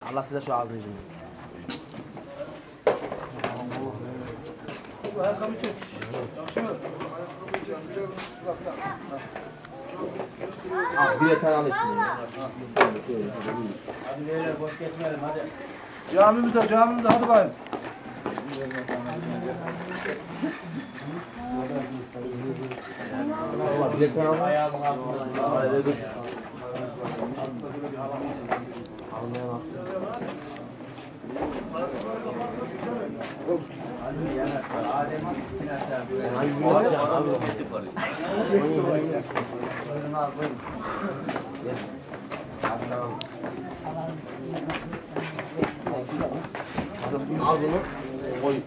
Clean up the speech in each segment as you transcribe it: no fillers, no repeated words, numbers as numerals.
Allah size şu ağzını yüzünü. Ayakkabı çek. Bir yeter al içini. Hadi beyler boş geçmeyelim hadi. Camimizde hadi bayım. Allah bir yeter al. Ayağımın altından. Almaya baksın. Al bunu. Koy.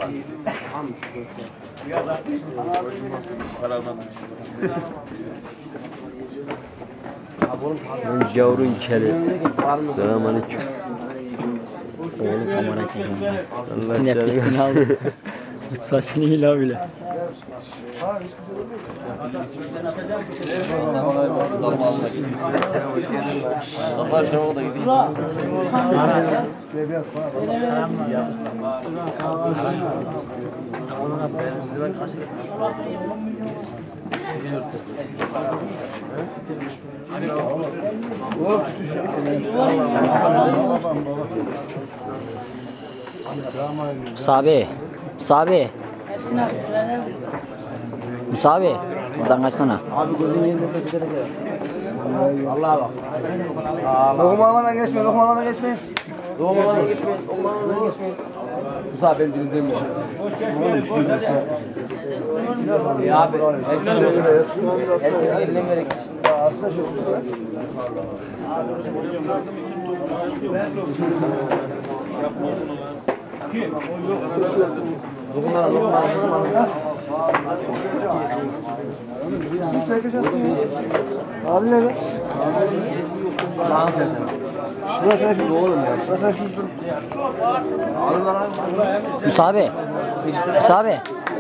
Yavru içeri. Selamünaleyküm. Oğlum kamera çekiyor. Üstüne pistini aldı. Saçını hila bile. Kafa aşağı da gidiyor. Musabi. Musabi. Musabi. Buradan kaçsana. Abi gözünü yiyip Allah'a bak. Lokmamadan geçme, lokmamadan geçme. Doğmadan geçmeyin, doğmadan geçmeyin. Musa benim dilim demiyor. Abi, erkeğin eline vererek. Dokunlara, dokunlara. Abi ne be? Lan sen. Şurası şimdi oğlum ya. Şurası şimdi dur. Musabi. Musabi.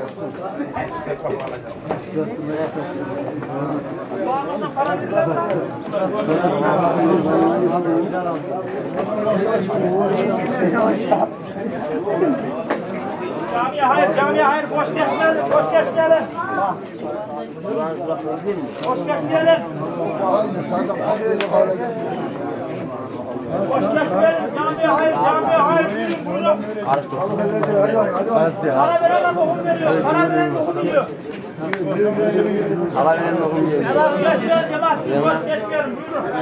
Camiye hayır, boş geçmeyelim, boş geçmeyelim. Boş geçmeyelim. Boş geçmeyelim, camiye hayır, buyurun. Para veren okul veriyor, para veren okul veriyor. Allah veren okul veriyor. Cemaat geçmeyelim, cemaat, boş geçmeyelim,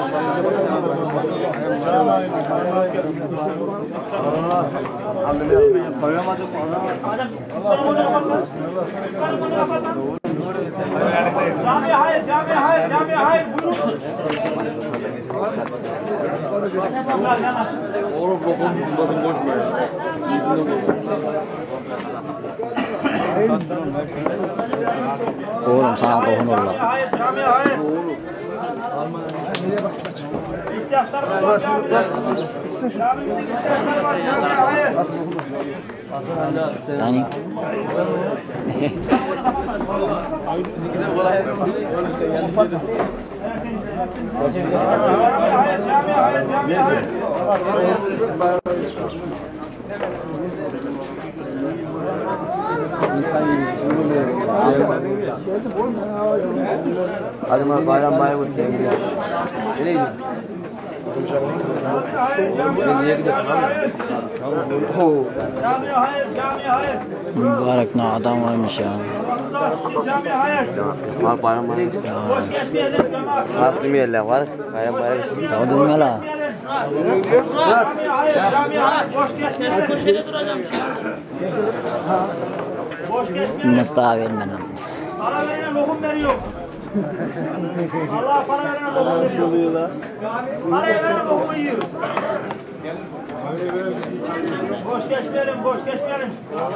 Camiye hayır, buyurun. Oğlum lokum yüzünden boş ver. Yüzünden boş Oğlum sana dokunurlar. Camiye hayır. İhtiyaçlar var. Yani. Hadi ma bayram bayram geldi. Nereye gidiyorsun? Nereye gidiyorsun abi? Camiye hayır. Mübarek ne adam varmış ya. Camiye hayır. Var bayram bayram gidiyor. Boş geçmeyelim cemaat. Var değil mi yerler var? Bayram bayram. Ya dedim ya la. Camiye hayır. Boş geçmeyelim. Köşede duracağım şimdi. Boş geçmeyelim. Nasıl daha vermem. Para verene lokum veriyor. Allah para verene lokum veriyor. Parayı veren lokumu yiyor. Boş geçmeyelim, boş geçmeyelim.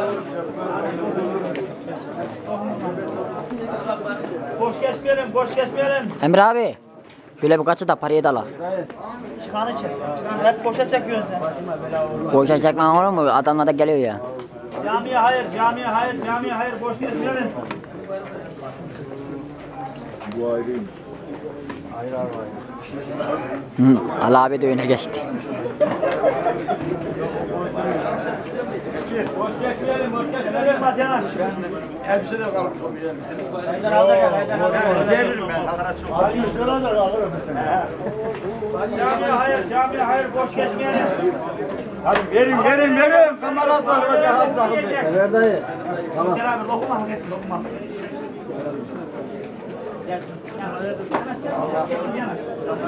Boş geçmeyelim, boş geçmeyelim. Emre abi. Şöyle bir kaçı da parayı da la. Çıkanı çek. Hep boşa çekiyorsun sen. Boşa çekmen olur mu? Adamlar da geliyor ya. Camiye hayır, camiye hayır, boş geçmeyelim. Bu ayrıymış. Hı, Ali abi de öne geçti. Boş geçmeyelim, boş geçmeyelim. Yılmaz yanaş. Elbise de kalmış o bir elbise. Haydar al da gel, Haydar al da gel. Veririm ben. Hadi şuna da alırım mesela. Camiye hayır, boş geçmeyelim. Hadi verin. Kameratlar ve cihatlar. Sever dayı. Tamam. Gel abi, lokma hak et, lokma. Gel, yanaş.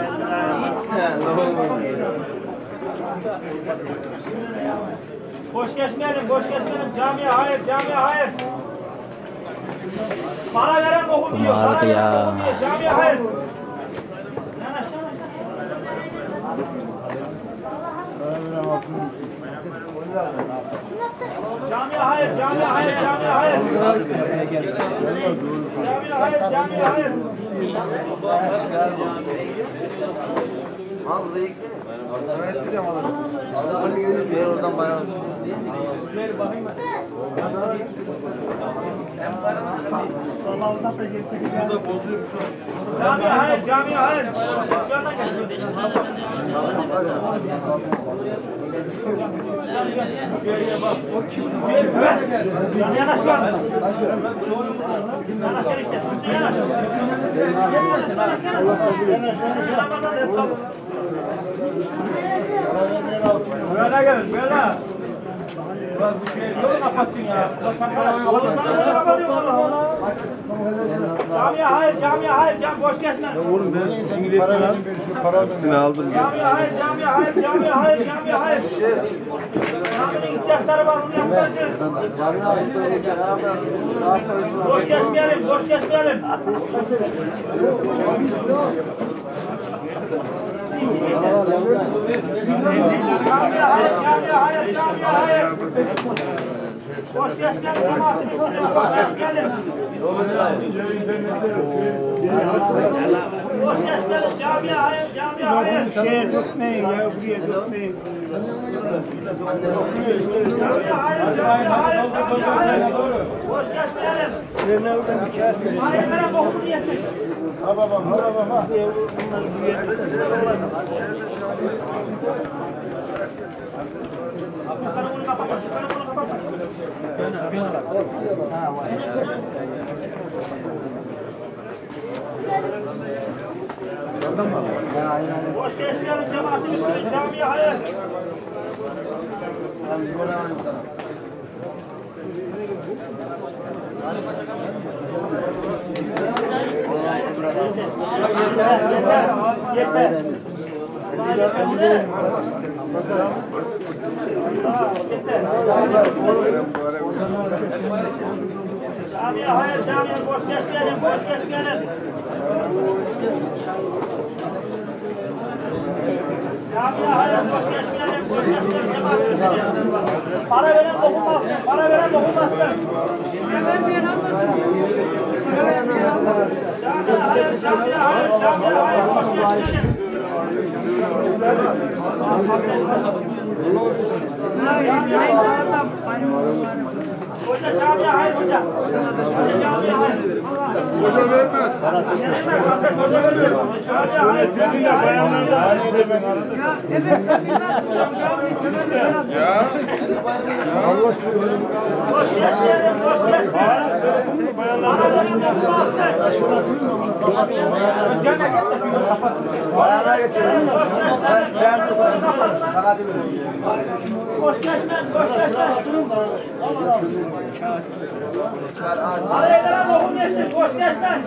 Boş geçmeyelim. Camiye hayır. Para veren lokum diyor. Bağırdı ya. Camiye hayır. Yanaş. Camiye hayır. Camiye hayır. Al buraya gitsene. Evet biliyorum alırım. Hadi gidelim. Diğer oradan bayağı Camiye hayır. Yandan gel. Yanaş lan. Yanaş işte. Yanaş. Böyle gelin, böyle. Bak bu şey yolu kapatsın ya. Camiye hayır, boş geçme. Oğlum ben şimdi şu parasını aldım. Camiye hayır. Caminin ihtiyaçları var, onu yapacağız. Boş geçmeyelim. Camiye hayır. Boş geçmeyelim. Gelin. Boş geçmeyelim. Camiye hayır. Şeye dökmeyin ya, buraya dökmeyin. Hayır. Boş geçmeyelim. Hayır, bana bokunu yesin. Ha babam. Yukarı kapat. Boş geçmeyelim cemaatimiz. Camiye hayır. Yeter. Camiye boş geçmeyelim. Camiye hayır, boş geçmeyelim. Para veren dokunmaz. Camiye hayır, boş geçmeyelim. Hoca camiye hayır hoca. Camiye hayır. Hoca vermez. Hoca vermiyor. Camiye hayır. Camiye hayır. Ya. Allah Boş geçmeyelim. Bana verin Bayana geçelim. Sen sana demiyorum. boş geçme. Araya kadar lokum yesin. Boş geçme.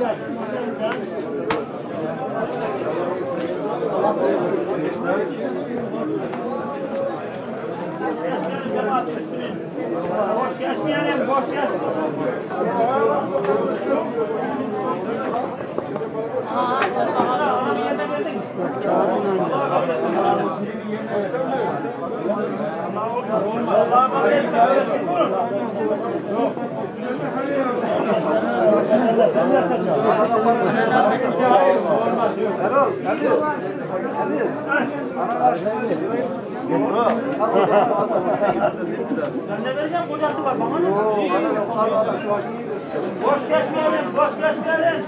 Boş geçmeyelim. Ben ne vereceğim? Kocası var bana ne? Boş geçmeyelim.